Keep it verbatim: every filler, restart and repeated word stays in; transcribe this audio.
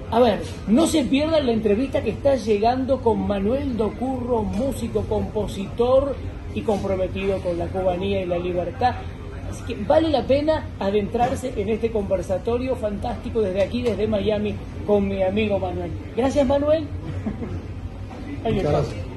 A ver, no se pierdan la entrevista que está llegando con Manuel Docurro, músico, compositor y comprometido con la cubanía y la libertad. Así que vale la pena adentrarse en este conversatorio fantástico desde aquí, desde Miami, con mi amigo Manuel. Gracias, Manuel. Muchas gracias.